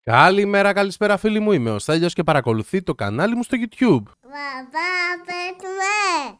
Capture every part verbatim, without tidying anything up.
Καλημέρα, καλησπέρα φίλοι μου, είμαι ο Στέλιος και παρακολουθεί το κανάλι μου στο YouTube. Μπαμπά, πέτουμε!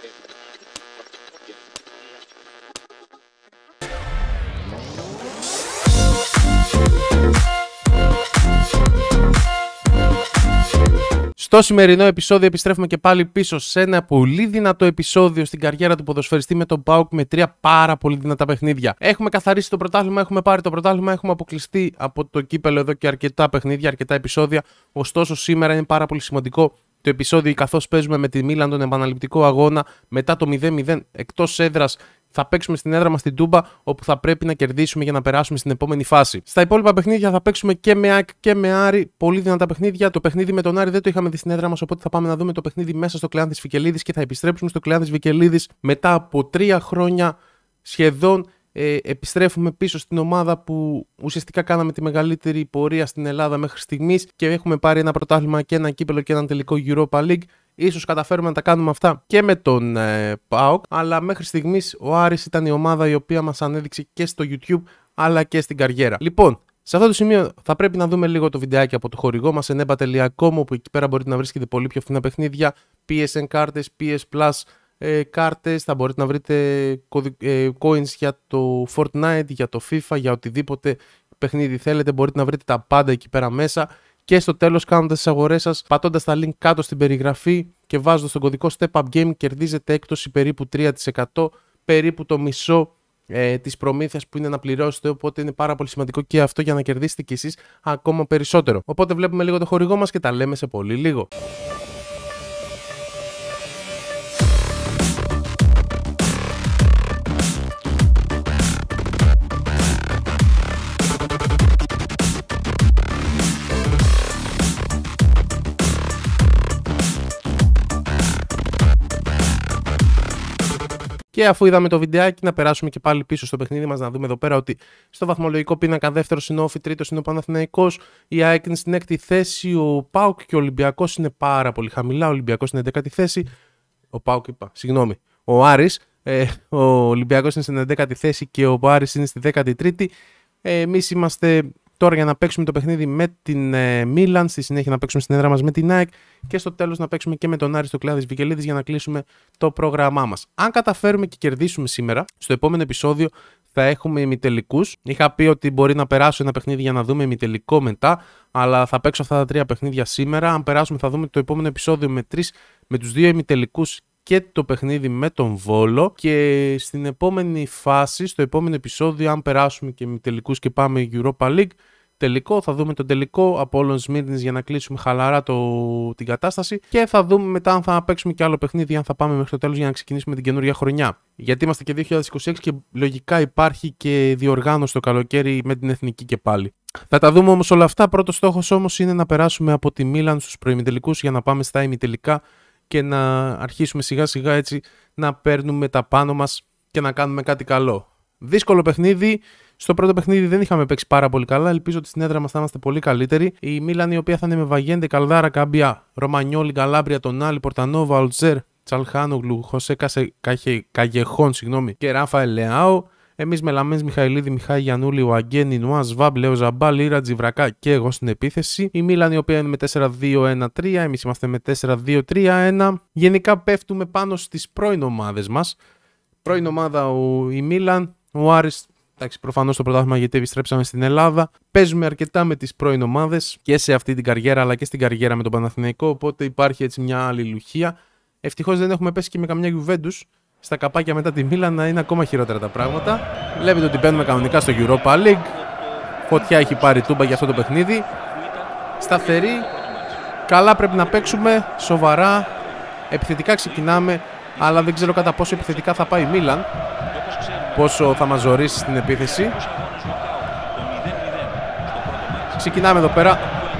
Στο σημερινό επεισόδιο επιστρέφουμε και πάλι πίσω σε ένα πολύ δυνατό επεισόδιο στην καριέρα του ποδοσφαιριστή με τον ΠΑΟΚ με τρία πάρα πολύ δυνατά παιχνίδια. Έχουμε καθαρίσει το πρωτάθλημα, έχουμε πάρει το πρωτάθλημα, έχουμε αποκλειστεί από το κύπελο εδώ και αρκετά παιχνίδια, αρκετά επεισόδια. Ωστόσο, σήμερα είναι πάρα πολύ σημαντικό το επεισόδιο καθώς παίζουμε με τη Μίλαν τον επαναληπτικό αγώνα μετά το μηδέν μηδέν εκτός έδρας. Θα παίξουμε στην έδρα μας στην Τούμπα, όπου θα πρέπει να κερδίσουμε για να περάσουμε στην επόμενη φάση. Στα υπόλοιπα παιχνίδια θα παίξουμε και με ΑΕΚ και με Άρη. Πολύ δυνατά παιχνίδια. Το παιχνίδι με τον Άρη δεν το είχαμε δει στην έδρα μας, οπότε θα πάμε να δούμε το παιχνίδι μέσα στο Κλεάνθης Βικελίδης και θα επιστρέψουμε στο Κλεάνθης Βικελίδης μετά από τρία χρόνια σχεδόν. Ε, επιστρέφουμε πίσω στην ομάδα που ουσιαστικά κάναμε τη μεγαλύτερη πορεία στην Ελλάδα μέχρι στιγμής και έχουμε πάρει ένα πρωτάθλημα και ένα κύπελο και έναν τελικό Europa League. Ίσως καταφέρουμε να τα κάνουμε αυτά και με τον ε, ΠΑΟΚ, αλλά μέχρι στιγμής ο Άρης ήταν η ομάδα η οποία μας ανέδειξε και στο YouTube αλλά και στην καριέρα. Λοιπόν, σε αυτό το σημείο θα πρέπει να δούμε λίγο το βιντεάκι από το χορηγό μας ενέμπα τελεία κομ, όπου εκεί πέρα μπορείτε να βρίσκετε πολύ πιο φθηνά παιχνίδια, πι ες εν κάρτες, πι ες Plus ε, κάρτες, θα μπορείτε να βρείτε ε, coins για το Fortnite, για το FIFA, για οτιδήποτε παιχνίδι θέλετε, μπορείτε να βρείτε τα πάντα εκεί πέρα μέσα. Και στο τέλος, κάνοντας τις αγορές σας, πατώντας τα link κάτω στην περιγραφή και βάζοντας τον κωδικό StepUpGame, κερδίζετε έκπτωση περίπου τρία τοις εκατό, περίπου το μισό ε, της προμήθειας που είναι να πληρώσετε. Οπότε είναι πάρα πολύ σημαντικό και αυτό για να κερδίσετε κι εσείς ακόμα περισσότερο. Οπότε βλέπουμε λίγο το χορηγό μας και τα λέμε σε πολύ λίγο. Και αφού είδαμε το βιντεάκι, να περάσουμε και πάλι πίσω στο παιχνίδι μας, να δούμε εδώ πέρα ότι στο βαθμολογικό πίνακα δεύτερος είναι ο Όφη, τρίτος είναι ο Παναθηναϊκός, η ΑΕΚ είναι στην έκτη θέση, ο ΠΑΟΚ και ο Ολυμπιακός είναι πάρα πολύ χαμηλά. Ο Ολυμπιακός είναι στην έντεκατη θέση, ο ΠΑΟΚ είπα, συγγνώμη, ο Άρης, ε, ο Ολυμπιακός είναι στην έντεκατη θέση και ο Άρης είναι στη δέκατη τρίτη. Ε, εμείς είμαστε τώρα για να παίξουμε το παιχνίδι με την ε, Μίλαν, στη συνέχεια να παίξουμε στην έδρα μας με την ΑΕΚ και στο τέλος να παίξουμε και με τον Άρη στο Κλεάνθης Βικελίδης για να κλείσουμε το πρόγραμμά μας. Αν καταφέρουμε και κερδίσουμε σήμερα, στο επόμενο επεισόδιο θα έχουμε ημιτελικούς. Είχα πει ότι μπορεί να περάσω ένα παιχνίδι για να δούμε ημιτελικό μετά, αλλά θα παίξω αυτά τα τρία παιχνίδια σήμερα. Αν περάσουμε θα δούμε το επόμενο επεισόδιο με, τρεις, με τους δύο ημιτελικούς και το παιχνίδι με τον Βόλο, και στην επόμενη φάση, στο επόμενο επεισόδιο, αν περάσουμε και με τελικούς και πάμε Europa League τελικό, θα δούμε τον τελικό από όλων Σμύρνης για να κλείσουμε χαλαρά το, την κατάσταση, και θα δούμε μετά αν θα παίξουμε και άλλο παιχνίδι, αν θα πάμε μέχρι το τέλος για να ξεκινήσουμε την καινούργια χρονιά. Γιατί είμαστε και δύο χιλιάδες είκοσι έξι και λογικά υπάρχει και διοργάνωση το καλοκαίρι με την εθνική και πάλι. Θα τα δούμε όμως όλα αυτά. Πρώτος στόχος όμως είναι να περάσουμε από τη Μίλαν στους προημιτελικούς για να πάμε στα ημιτελικά και να αρχίσουμε σιγά σιγά έτσι να παίρνουμε τα πάνω μας και να κάνουμε κάτι καλό. Δύσκολο παιχνίδι. Στο πρώτο παιχνίδι δεν είχαμε παίξει πάρα πολύ καλά. Ελπίζω ότι στην έδρα μας θα είμαστε πολύ καλύτεροι. Η Μίλαν, η οποία θα είναι με Βαγέντε, Καλδάρα, Καμπιά, Ρωμανιόλι, Καλάμπρια, Τονάλι, Πορτανόβα, Ολτζέρ, Τσαλχάνογλου, Χωσέ Καγεχόν και Ράφαελ Λεάο. Εμείς με Λαμένς, Μιχαηλίδη, Μιχάη Γιαννούλη, Οαγγένη, Νουάζ, Βάμπ, Λέο Ζαμπάλ, Ήρα, Τζιβρακά και εγώ στην επίθεση. Η Μίλαν, η οποία είναι με τέσσερα δύο ένα τρία, εμείς είμαστε με τέσσερα δύο τρία ένα. Γενικά πέφτουμε πάνω στις πρώην ομάδες μας. Πρώην ομάδα ο, η Μίλαν, ο Άρης. Εντάξει, προφανώς το πρωτάθλημα γιατί επιστρέψαμε στην Ελλάδα. Παίζουμε αρκετά με τις πρώην ομάδες και σε αυτή την καριέρα αλλά και στην καριέρα με τον Παναθηναϊκό. Οπότε υπάρχει έτσι μια αλληλουχία. Ευτυχώς δεν έχουμε πέσει και με καμιά Γιουβέντους. Στα καπάκια μετά τη Μίλαν να είναι ακόμα χειρότερα τα πράγματα. Βλέπετε ότι μπαίνουμε κανονικά στο Europa League. Φωτιά έχει πάρει Τούμπα για αυτό το παιχνίδι. Σταθερή. Καλά πρέπει να παίξουμε. Σοβαρά. Επιθετικά ξεκινάμε. Αλλά δεν ξέρω κατά πόσο επιθετικά θα πάει η Μίλαν. Πόσο θα μας ζωρίσει στην επίθεση. Ξεκινάμε εδώ πέρα.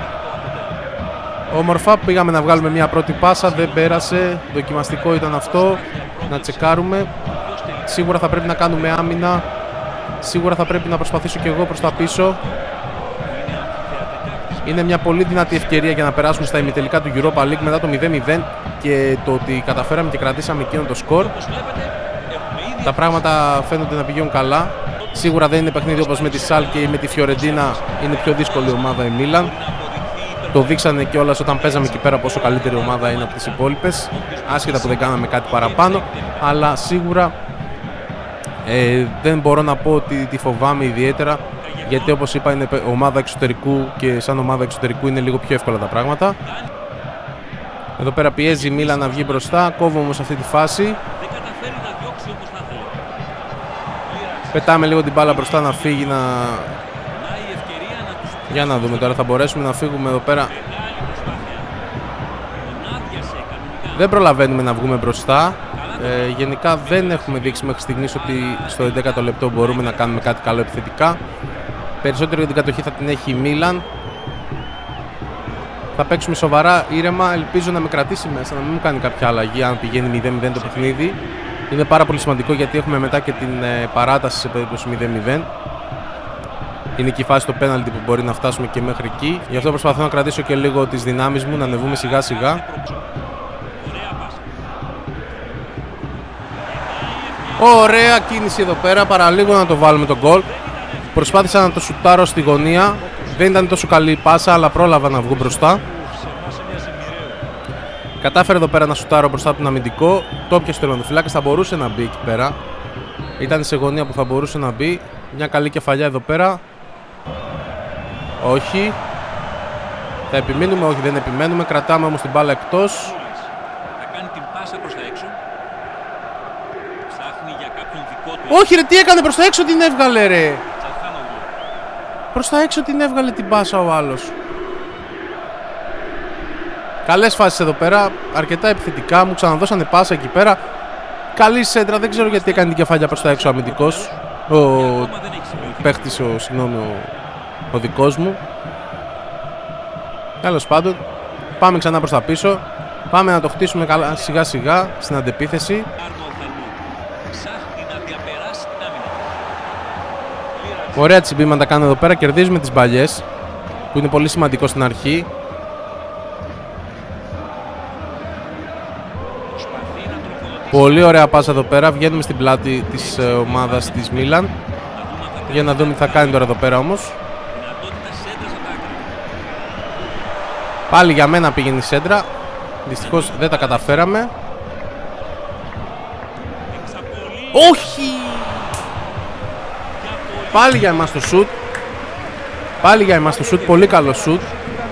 Όμορφα, πήγαμε να βγάλουμε μια πρώτη πάσα, δεν πέρασε. Δοκιμαστικό ήταν αυτό. Να τσεκάρουμε. Σίγουρα θα πρέπει να κάνουμε άμυνα. Σίγουρα θα πρέπει να προσπαθήσω και εγώ προς τα πίσω. Είναι μια πολύ δυνατή ευκαιρία για να περάσουμε στα ημιτελικά του Europa League μετά το μηδέν μηδέν και το ότι καταφέραμε και κρατήσαμε εκείνο το σκορ. Τα πράγματα φαίνονται να πηγαίνουν καλά. Σίγουρα δεν είναι παιχνίδι όπως με τη Σάλκε ή με τη Φιωρεντίνα, είναι πιο δύσκολη ομάδα η Μίλαν. Το δείξανε κιόλας όταν παίζαμε εκεί πέρα πόσο καλύτερη ομάδα είναι από τις υπόλοιπες, άσχετα που δεν κάναμε κάτι παραπάνω, αλλά σίγουρα ε, δεν μπορώ να πω ότι τη φοβάμαι ιδιαίτερα, γιατί όπως είπα είναι ομάδα εξωτερικού και σαν ομάδα εξωτερικού είναι λίγο πιο εύκολα τα πράγματα. Εδώ πέρα πιέζει η Μίλαν να βγει μπροστά, κόβω όμως αυτή τη φάση. Πετάμε λίγο την μπάλα μπροστά να φύγει, να... Για να δούμε τώρα, θα μπορέσουμε να φύγουμε εδώ πέρα. Δεν προλαβαίνουμε να βγούμε μπροστά. Ε, γενικά δεν έχουμε δείξει μέχρι στιγμής ότι στο έντεκατο λεπτό μπορούμε να κάνουμε κάτι καλό επιθετικά. Περισσότερο για την κατοχή θα την έχει η Μίλαν. Θα παίξουμε σοβαρά, ήρεμα, ελπίζω να με κρατήσει μέσα, να μην μου κάνει κάποια αλλαγή αν πηγαίνει μηδέν μηδέν το παιχνίδι. Είναι πάρα πολύ σημαντικό γιατί έχουμε μετά και την ε, παράταση σε περίπτωση μηδέν μηδέν. Είναι και η φάση στο πέναλτι που μπορεί να φτάσουμε και μέχρι εκεί. Γι' αυτό προσπαθώ να κρατήσω και λίγο τις δυνάμεις μου, να ανεβούμε σιγά σιγά. Ωραία κίνηση εδώ πέρα, παραλίγο να το βάλουμε τον γκολ. Προσπάθησα να το σουτάρω στη γωνία. Δεν ήταν τόσο καλή η πάσα, αλλά πρόλαβα να βγω μπροστά. Κατάφερε εδώ πέρα να σουτάρω μπροστά από τον αμυντικό. Το έπιασε το τερματοφυλάκας, θα μπορούσε να μπει εκεί πέρα. Ήταν σε γωνία που θα μπορούσε να μπει. Μια καλή κεφαλιά εδώ πέρα. Όχι. Θα επιμείνουμε, όχι δεν επιμένουμε. Κρατάμε όμως την μπάλα εκτός. Θα κάνει την πάσα προς τα έξω. Ψάχνει για κάποιον δικό του. Όχι ρε, τι έκανε, προς τα έξω την έβγαλε ρε. Προς τα έξω την έβγαλε την πάσα ο άλλος. Καλές φάσεις εδώ πέρα, αρκετά επιθετικά, μου ξαναδώσανε πάσα εκεί πέρα. Καλή σέντρα, δεν ξέρω γιατί έκανε την κεφαλιά προς τα έξω ο αμυντικός. Ο παίχτης, ο, συγγνώμη, ο, ο δικός μου. Τέλος πάντων, πάμε ξανά προς τα πίσω. Πάμε να το χτίσουμε καλά, σιγά σιγά στην αντεπίθεση. Ωραία τσιμπήματα κάνω εδώ πέρα, κερδίζουμε τις μπαλιές, που είναι πολύ σημαντικό στην αρχή. Πολύ ωραία πάσα εδώ πέρα, βγαίνουμε στην πλάτη της ε, ομάδας της Μίλαν. Για να δούμε τι θα κάνει τώρα εδώ πέρα όμως. Πάλι για μένα πήγαινε η σέντρα. Δυστυχώς δεν τα καταφέραμε. Όχι! Πάλι για εμάς το σουτ. Πάλι για εμάς το σουτ, πολύ καλό σουτ.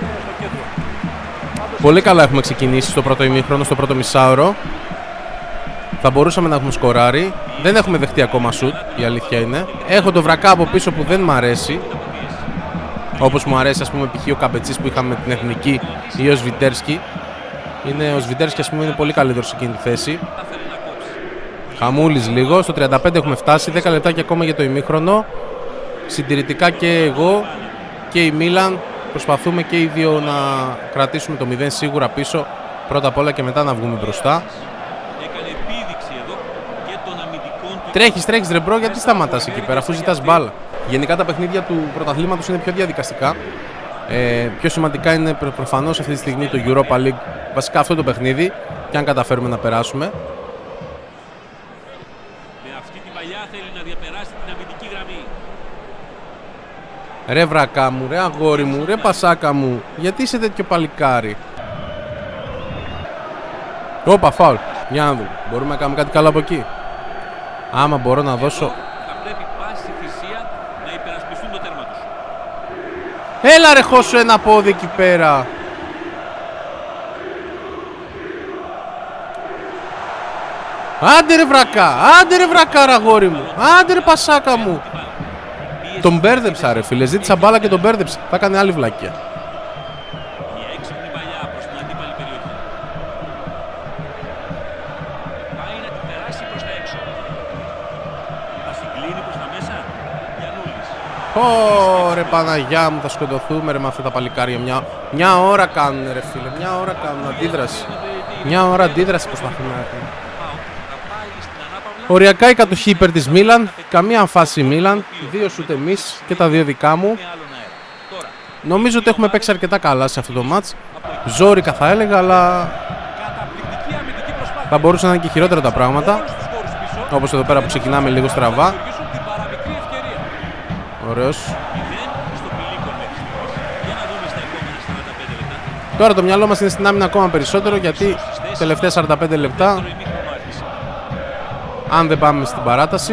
Πολύ καλά έχουμε ξεκινήσει στο πρώτο ημίχρονο, στο πρώτο μισάωρο. Θα μπορούσαμε να έχουμε σκοράρει. Δεν έχουμε δεχτεί ακόμα σουτ, η αλήθεια είναι. Έχω το Βρακά από πίσω που δεν μ' αρέσει. Όπως μου αρέσει ας πούμε π.χ. ο Καμπετσής που είχαμε την εθνική ή ο Σβιντέρσκι. Είναι, ο Σβιντέρσκι ας πούμε είναι πολύ καλύτερος σε εκείνη τη θέση. Χαμούλης λίγο, στο τριάντα πέντε έχουμε φτάσει, δέκα λεπτάκια ακόμα για το ημίχρονο. Συντηρητικά και εγώ και η Μίλαν προσπαθούμε και οι δύο να κρατήσουμε το μηδέν σίγουρα πίσω πρώτα απ' όλα και μετά να βγούμε μπροστά. Τρέχεις, τρέχεις ρε μπρο, γιατί σταματάς εκεί πέρα αφού ζητάς μπάλα. Γενικά τα παιχνίδια του πρωταθλήματος είναι πιο διαδικαστικά. Ε, πιο σημαντικά είναι προ, προφανώς αυτή τη στιγμή το Europa League, βασικά αυτό το παιχνίδι, και αν καταφέρουμε να περάσουμε. Με αυτή τη παλιά θέλει να διαπεράσει την αμυντική γραμμή. Ρε Βρακά μου, ρε αγόρι μου, ρε πασάκα μου, γιατί είσαι τέτοιο παλικάρι. Όπα, φάουλ. Για να δούμε, μπορούμε να κάνουμε κάτι καλό από εκεί. Άμα μπορώ να δώσω. Θα πρέπει πάση θυσία να υπερασπιστούν το τέρμα τους. Έλα ρε χώσου ένα πόδι εκεί πέρα. Άντε ρε Βρακά, άντε ρε Βρακά αγόρι μου, άντε ρε πασάκα μου. Τον μπέρδεψα ρε φίλε, ζήτησα μπάλα και τον μπέρδεψα. Θα έκανε άλλη βλακία. Η έξυπνη παλιά προς την αντίπαλη περιοχή. Πάει να την περάσει προς τα έξω. Θα συγκλίνει προς τα μέσα. Γιαννούλης. Ωρε Παναγιά μου, θα σκοτωθούμε ρε με αυτά τα παλικάρια. Μια, μια ώρα κάνουν ρε φίλε, μια ώρα κάνουν αντίδραση. Μια ώρα αντίδραση προσπαθούμε να έχουμε. Οριακά η κατοχή υπέρ της Μίλαν, καμία αμφάση Μίλαν, δύο σουτ εμείς και τα δύο δικά μου. Νομίζω ότι έχουμε παίξει αρκετά καλά σε αυτό το μάτς. Ζόρικα θα έλεγα, αλλά θα μπορούσαν να είναι και χειρότερα τα πράγματα. Όπως εδώ πέρα που ξεκινάμε λίγο στραβά. Ωραίος. μηδέν στο πηλίκο μέχρι στιγμής. Για να δούμε στα επόμενα σαράντα πέντε λεπτά. Τώρα το μυαλό μας είναι στην άμυνα ακόμα περισσότερο, γιατί τελευταία σαράντα πέντε λεπτά, Δεύτερο ημίχρονο άρχισε. αν δεν πάμε στην παράταση,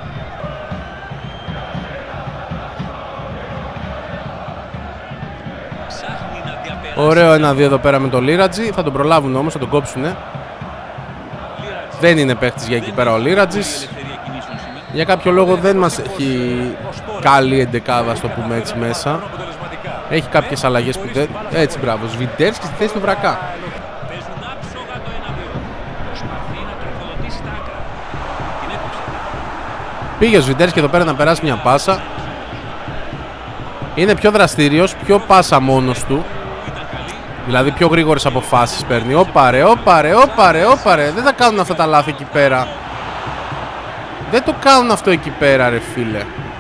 Ψάχνει να διαπεράσει. ωραίο ένα-δύο εδώ πέρα με τον Λίρατζι. Θα τον προλάβουν όμως, θα τον κόψουνε. Δεν είναι παίχτης για εκεί πέρα ο Λίρατζης. Ελευθερία κινήσεων σήμερα. Για κάποιο λόγο δεν μας έχει καλή εντεκάδα, στο πούμε έτσι, μέσα. Έχει κάποιες αλλαγές που δεν... Έτσι, μπράβο. Σβιντέρσκι στη θέση του Βρακά. Παίζουν άψογα το ένα δύο. Προσπαθεί να τροφοδοτήσει τα άκρα. Την έκοψε. Πήγε ο Σβιντέρσκι εδώ πέρα να περάσει μια πάσα. Είναι πιο δραστήριος, πιο πάσα μόνος του. Δηλαδή πιο γρήγορες αποφάσεις παίρνει. Όπαρε, όπαρε, όπαρε, όπαρε. Δεν τα κάνουν αυτά τα λάθη εκεί πέρα. Δεν το κάνουν αυτό εκεί πέρα, ρε φίλε.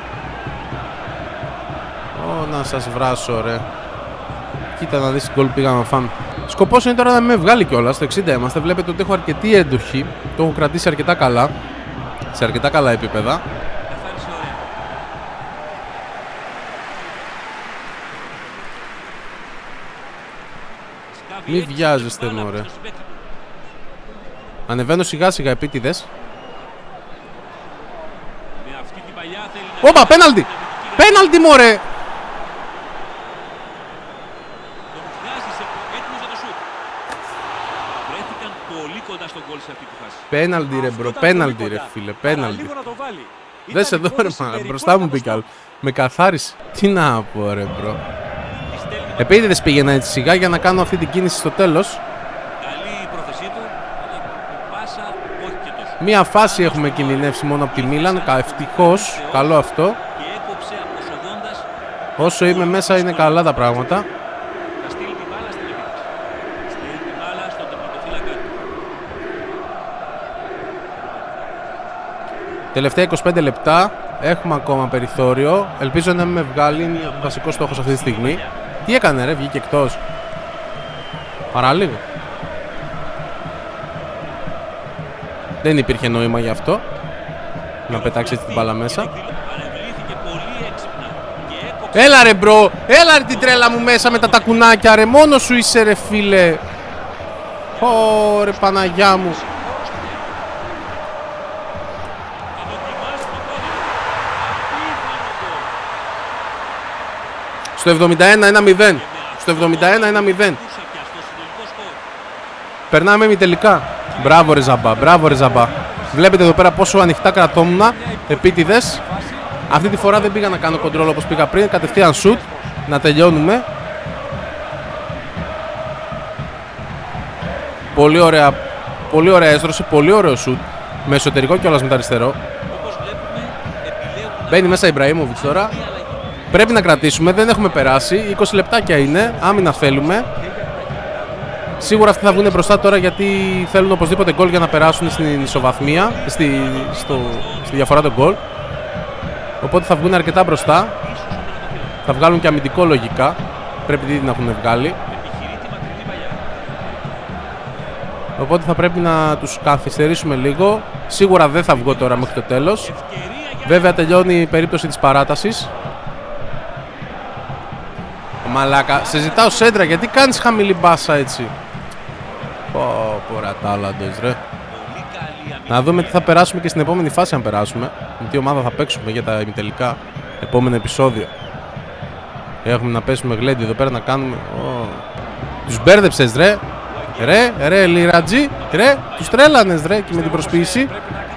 Ω, να σας βράσω, ρε. Κοίτα να δεις την γκολ πήγαμε να φάμε. Σκοπός είναι τώρα να με βγάλει κιόλας. Στο εξήντα είμαστε. Βλέπετε ότι έχω αρκετή έντοχη. Το έχω κρατήσει αρκετά καλά. Σε αρκετά καλά επίπεδα. Καθάρισε ωραία. Σκάβει Μη έτσι βιάζεστε, την μπάλα μωρέ. στο συμπαίκτη του. Ανεβαίνω σιγά σιγά επίτηδες. Με αυτή την παλιά θέλει να... Όπα, πέναλτι! Πέναλτι, μωρέ! Τον βγάζει σε... έτοιμος για το σουτ. Βρέθηκαν πολύ κοντά στον γκολ σε αυτή τη φάση. Πέναλτι, ρε μπρο, πέναλτι, ρε φίλε, πέναλτι. Δες εδώ, ρε μα, μπροστά μου μπήκα. Με καθάρισε. Τι να πω, ρε μπρο. Τη στέλνει με Επίτηδες πήγαινα έτσι σιγά για να κάνω αυτή την κίνηση στο τέλος. καλή η πρόθεσή του, αλλά η πάσα όχι και τόσο. Μία φάση έχουμε κινδυνεύσει μόνο από τη Μίλαν. κα- Ευτυχώς, καλό αυτό. Και έκοψε αποσοδώντας, Όσο είμαι μέσα είναι καλά τα πράγματα. θα στείλει την μπάλα στην επίθεση. Στείλει την μπάλα στον τερματοφύλακα του. Τελευταία είκοσι πέντε λεπτά. Έχουμε ακόμα περιθώριο. Ελπίζω να μην με βγάλει. Είναι ο βασικός στόχος αυτή τη στιγμή. Τι έκανε, ρε, βγήκε εκτός. Παραλίγο. Δεν υπήρχε νόημα γι' αυτό. Να πετάξει έτσι την μπάλα μέσα. Παρεμβλήθηκε πολύ έξυπνα και έκοψε. Έλα ρε μπρο, έλα ρε την τρέλα μου μέσα με τα τακουνάκια ρε. Μόνος σου είσαι ρε φίλε. Ω ρε Παναγιά μου. Θα δοκιμάσει το πόδι του. Απίθανο γκολ. Στο εβδομήντα ένα ένα μηδέν. Στο εβδομήντα ένα ένα μηδέν. Κούσα πια στο συνολικό σκορ. Περνάμε ημιτελικά. Μπράβο ρε Ζαμπά, μπράβο ρε Ζαμπά. Βλέπετε εδώ πέρα πόσο ανοιχτά κρατόμουν. Επίτηδες. Αυτή τη φορά δεν πήγα να κάνω κοντρόλ όπως πήγα πριν. Κατευθείαν σουτ. Να τελειώνουμε. Πολύ ωραία. Πολύ ωραία έστρωση. Πολύ ωραίο σουτ. Με εσωτερικό κιόλας με το αριστερό. Όπως βλέπουμε, επιλέγουν να Μπαίνει μέσα Ιμπραήμοβιτς τώρα. αλλαγή. Πρέπει να κρατήσουμε, δεν έχουμε περάσει. είκοσι λεπτάκια είναι. Άμυνα θέλουμε. Σίγουρα αυτοί θα βγουν μπροστά τώρα γιατί θέλουν οπωσδήποτε γκολ για να περάσουν στην ισοβαθμία. Στη, στο, στη διαφορά των γκολ. Οπότε θα βγουν αρκετά μπροστά. Θα βγάλουν και αμυντικό λογικά. Πρέπει ήδη να έχουν βγάλει. Επιχειρεί τη μακρινή παλιά. Οπότε θα πρέπει να τους καθυστερήσουμε λίγο. Σίγουρα δεν θα βγω τώρα μέχρι το τέλος. Ευκαιρία για Βέβαια τελειώνει η περίπτωση της παράτασης. Μαλάκα, σε ζητάω σέντρα, γιατί κάνεις χαμηλή μπάσα έτσι. Πω πω ρε τάλαντος ρε. πολύ καλή αμυντική. Να δούμε τι θα περάσουμε και στην επόμενη φάση αν περάσουμε. Με τι ομάδα θα παίξουμε για τα ημιτελικά. Επόμενο επεισόδιο. Έχουμε να πέσουμε γλέντι εδώ πέρα να κάνουμε. Oh. Τους μπέρδεψες ρε. Ρε, ρε Λιρατζή. Ρε, τους τρέλανες ρε και με την προσποίηση.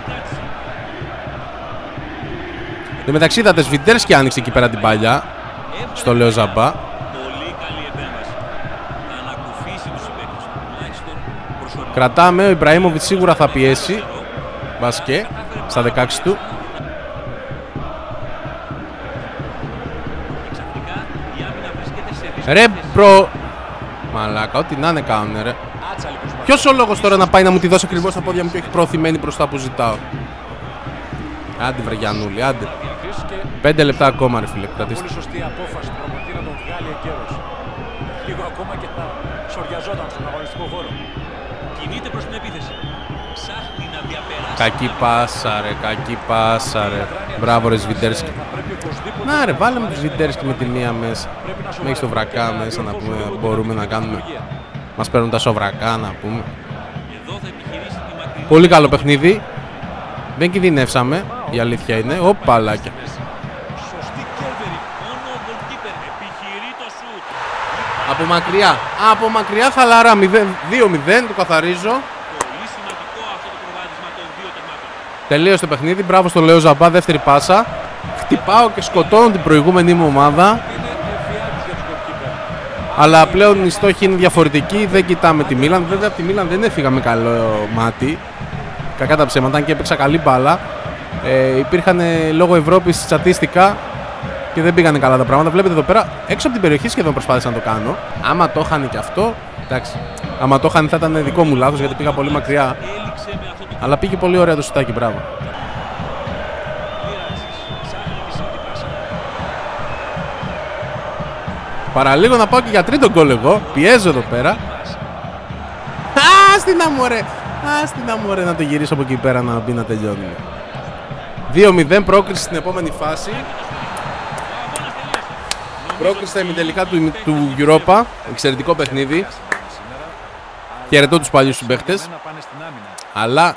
Εν μεταξύ είδατε Σβιντέρσκι άνοιξε εκεί πέρα την παλιά. Στο λέω Ζαμπά. Πολύ καλή επέμβαση. Θα ανακουφίσει τους συμπαίκτες του. Τουλάχιστον προσωρινά. Κρατάμε, ο Ιμπραήμοβιτς σίγουρα θα πιέσει. Μπασκέ, στα δεκαέξι του. Ξαφνικά η άμυνα βρίσκεται σε δύσκολη Ρε θέση. μπρο. Μαλάκα, ό,τι να είναι κάνουνε ρε. Ποιος ο λόγος τώρα να πάει να μου τη δώσει ακριβώς στα πόδια μου και όχι προωθημένη προς τα που ζητάω. Άντε βρε Γιαννούλη, άντε. Πέντε λεπτά ακόμα ρε φίλε, κρατήστε. Πολύ σωστή απόφαση του προπονητή να τον βγάλει εγκαίρος. Λίγο ακόμα και θα σοριαζόταν στον αγωνιστικό χώρο. Κινείται προς την επίθεση. Ψάχνει να διαπεράσει. Κακή πάσα ρε, κακή πάσα ρε. Μπράβο ρε Σβιντέρσκι. Θα πρέπει ο Να ρε, βάλε με τους Ζιντέρς και με τη μία μέσα. Μέχρι στο βρακά μέσα να πούμε, μπορούμε να κάνουμε. Μας παίρνουν τα σοβρακά να πούμε. Πολύ καλό παιχνίδι. Δεν κινδυνεύσαμε, η αλήθεια είναι. Ω παλάκια. Από μακριά, από μακριά χαλαρά, δύο μηδέν, το καθαρίζω. Τελείωσε το παιχνίδι, μπράβο στο Λέο Ζαμπά, δεύτερη πάσα. Χτυπάω και σκοτώνω την προηγούμενη μου ομάδα. Αλλά πλέον οι στόχοι είναι διαφορετικοί, δεν κοιτάμε τη Μίλαν. Βέβαια από τη Μίλαν δεν έφυγα με καλό μάτι. Κακά τα ψέματα, αν και έπαιξα καλή μπάλα. Ε, υπήρχαν λόγω Ευρώπης στατιστικά και δεν πήγανε καλά τα πράγματα. Βλέπετε εδώ πέρα, έξω από την περιοχή σχεδόν προσπάθησα να το κάνω. Άμα το είχαν και αυτό, εντάξει. Άμα το είχαν θα ήταν δικό μου λάθος γιατί πήγα πολύ μακριά. Αλλά πήγε πολύ ωραία το σουτάκι, μπράβο. Παραλίγο να πάω και για τρίτο γκολ εγώ. Πιέζω εδώ πέρα. Άστινα μου ρε. Άστινα μου ρε να το γυρίσω από εκεί πέρα να μπει να τελειώνει. δύο μηδέν πρόκριση στην επόμενη φάση. Πρόκριση στα ημιτελικά του, του Europa. Εξαιρετικό παιχνίδι. Χαιρετώ τους παλιούς συμπαίχτες. Αλλά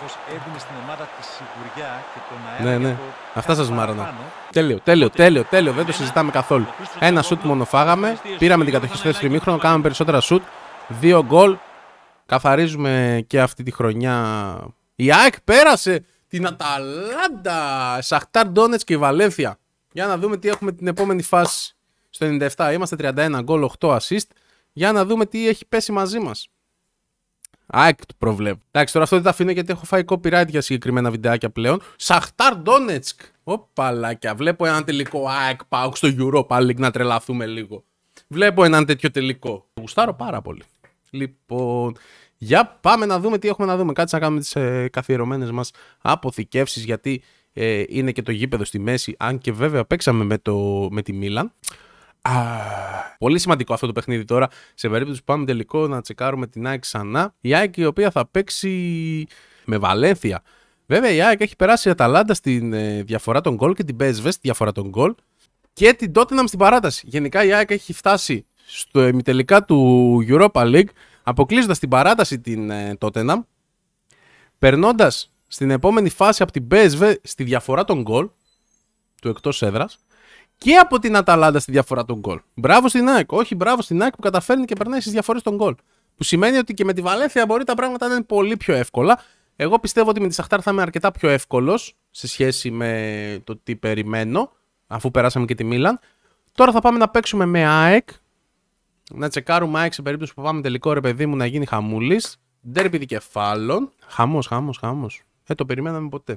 ναι, ναι. Αυτά σας μάρανα. Τέλειο, τέλειο, τέλειο, τέλειο. Δεν το συζητάμε καθόλου. Ένα σουτ μόνο φάγαμε. Πήραμε την κατοχή στο δεύτερο ημίχρονο. Κάναμε περισσότερα σουτ. Δύο γκολ. Καθαρίζουμε και αυτή τη χρονιά. Η ΑΕΚ πέρασε την Αταλάντα. Σαχτάρ Ντόνετσκ και η Βαλένθια. Για να δούμε τι έχουμε την επόμενη φάση. Στο ενενήντα επτά είμαστε τριάντα ένα γκολ, οκτώ assist. Για να δούμε τι έχει πέσει μαζί μας. ΑΕΚ το προβλέπω. Εντάξει, τώρα αυτό δεν τα αφήνω γιατί έχω φάει copyright για συγκεκριμένα βιντεάκια πλέον. Σαχτάρ Ντόνετσκ. Οπαλάκια. Βλέπω έναν τελικό ΑΕΚ ΠΑΟΚ στο Europa League να τρελαθούμε λίγο. Βλέπω έναν τέτοιο τελικό. Γουστάρω πάρα πολύ. Λοιπόν, για πάμε να δούμε τι έχουμε να δούμε. Κάτσε να κάνουμε τις ε, καθιερωμένες μας αποθηκεύσεις γιατί ε, είναι και το γήπεδο στη μέση. Αν και βέβαια παίξαμε με, το, με τη Μίλαν. Α, πολύ σημαντικό αυτό το παιχνίδι τώρα. Σε περίπτωση που πάμε τελικό να τσεκάρουμε την ΑΕΚ ξανά. Η ΑΕΚ η οποία θα παίξει με Βαλένθια. Βέβαια η ΑΕΚ έχει περάσει η Αταλάντα στην ε, διαφορά των γκολ και την πι ες βι στη διαφορά των γκολ. Και την Tottenham στην παράταση. Γενικά η ΑΕΚ έχει φτάσει στο ημιτελικά του Europa League. Αποκλείζοντας την παράταση την ε, Tottenham. Περνώντας στην επόμενη φάση από την πι ες βι στη διαφορά των γκολ. Του εκτός έδρας. Και από την Αταλάντα στη διαφορά των γκολ. Μπράβο στην ΑΕΚ. Όχι, μπράβο στην ΑΕΚ που καταφέρνει και περνάει στις διαφορές των γκολ. Που σημαίνει ότι και με τη Βαλένθια μπορεί τα πράγματα να είναι πολύ πιο εύκολα. Εγώ πιστεύω ότι με τη Σαχτάρ θα είμαι αρκετά πιο εύκολος σε σχέση με το τι περιμένω. Αφού περάσαμε και τη Μίλαν. Τώρα θα πάμε να παίξουμε με ΑΕΚ. Να τσεκάρουμε ΑΕΚ σε περίπτωση που πάμε τελικό ρε παιδί μου να γίνει χαμούλης. Ντέρμπι δικεφάλων. Χαμός, χαμός, χαμός. Ε, το περιμέναμε ποτέ.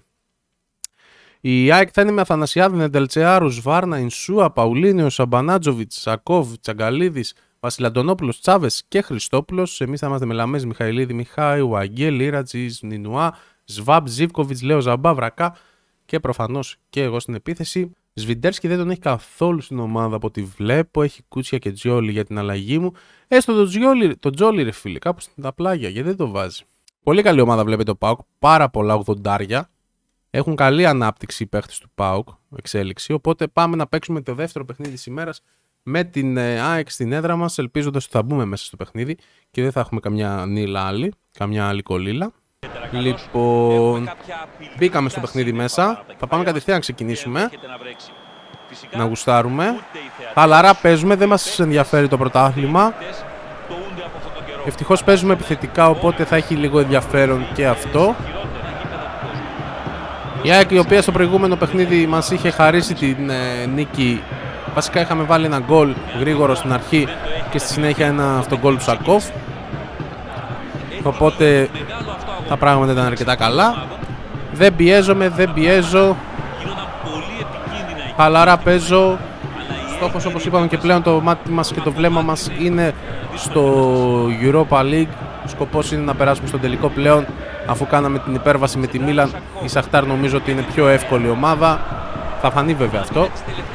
Η ΑΕΚ θα είναι με Αθανασιάδη, Νεντελτσεάρου, Σβάρνα, Ινσούα, Παουλίνιο, Σαμπανάτζοβιτς, Σακόβ, Τσαγκαλίδης, Βασιλαντονόπουλος, Τσάβες και Χριστόπουλος. Εμείς θα είμαστε με Λαμές, Μιχαηλίδη, Μιχάη, Αγγέλ, Ήρατζης, Νινουά, Σβάμπ, Ζίβκοβιτς, Λέο Ζαμπά, Βρακά και προφανώς και εγώ στην επίθεση. Σβιντέρσκι δεν τον έχει καθόλου στην ομάδα από ό,τι βλέπω. Έχει Κούτσια και Τζιόλι για την αλλαγή μου. Έστω το Τζιόλι, το Τζόλι ρε φίλε, κάπου στα πλάγια γιατί δεν το βάζει. Πολύ καλή ομάδα βλέπετε το ΠΑΟΚ, πάρα πολλά ογδοντάρια. Έχουν καλή ανάπτυξη οι παίχτες του ΠΑΟΚ, εξέλιξη. Οπότε πάμε να παίξουμε το δεύτερο παιχνίδι της ημέρας με την ΑΕΚ στην έδρα μας, ελπίζοντας ότι θα μπούμε μέσα στο παιχνίδι και δεν θα έχουμε καμιά νύλα άλλη, καμιά άλλη κολλήλα. Λοιπόν, μπήκαμε στο παιχνίδι μέσα. Θα πάμε κατευθείαν να ξεκινήσουμε. Να γουστάρουμε. Χαλαρά παίζουμε, δεν μας ενδιαφέρει το πρωτάθλημα. Ευτυχώς παίζουμε επιθετικά, οπότε θα έχει λίγο ενδιαφέρον και αυτό. Η ΑΕΚ η οποία στο προηγούμενο παιχνίδι μας είχε χαρίσει την ε, νίκη. Βασικά είχαμε βάλει ένα γκολ γρήγορο στην αρχή και στη συνέχεια ένα αυτογκολ του Σακόφ. Οπότε τα πράγματα ήταν αρκετά καλά. Δεν πιέζομαι, δεν πιέζω. Χαλαρά παίζω. Στόχος όπως είπαμε και πλέον το μάτι μας και το βλέμμα μας είναι στο Europa League. Ο σκοπός είναι να περάσουμε στον τελικό πλέον. Αφού κάναμε την υπέρβαση με τη Μίλαν, η Σαχτάρ νομίζω ότι είναι πιο εύκολη ομάδα. Θα φανεί βέβαια αυτό.